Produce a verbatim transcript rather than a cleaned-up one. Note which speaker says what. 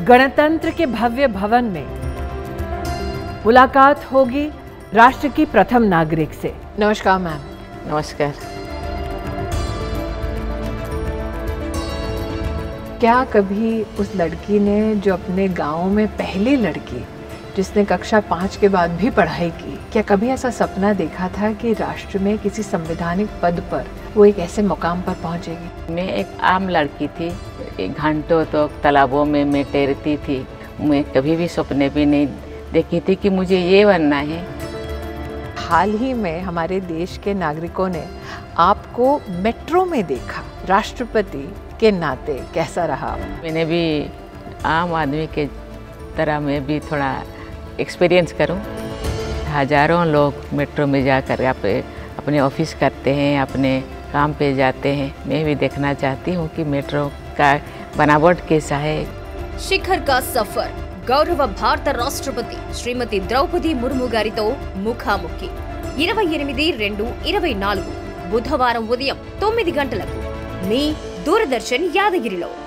Speaker 1: गणतंत्र के भव्य भवन में मुलाकात होगी राष्ट्र की प्रथम नागरिक से। नमस्कार मैम।
Speaker 2: नमस्कार।
Speaker 1: क्या कभी उस लड़की ने जो अपने गांव में पहली लड़की जिसने कक्षा पाँच के बाद भी पढ़ाई की, क्या कभी ऐसा सपना देखा था कि राष्ट्र में किसी संवैधानिक पद पर वो एक ऐसे मुकाम पर पहुंचेगी?
Speaker 2: मैं एक आम लड़की थी, घंटों तो तालाबों में मैं तैरती थी। मैं कभी भी सपने भी नहीं देखी थी कि मुझे ये बनना है।
Speaker 1: हाल ही में हमारे देश के नागरिकों ने आपको मेट्रो में देखा, राष्ट्रपति के नाते कैसा रहा?
Speaker 2: मैंने भी आम आदमी के तरह मैं भी थोड़ा एक्सपीरियंस करूं। हजारों लोग मेट्रो में जाकर अपने ऑफिस करते हैं, अपने काम पे जाते हैं। मैं भी देखना चाहती हूं कि मेट्रो का बनावट कैसा है।
Speaker 3: शिखर का सफर गौरव भारत राष्ट्रपति श्रीमती द्रौपदी मुर्मू गारितो ముఖాముఖి ఇరవై ఎనిమిది రెండు ఇరవై నాలుగు బుధవారం ఉదయం తొమ్మిది గంటలకు మీ దూరదర్శన్ యాదగిరిలో।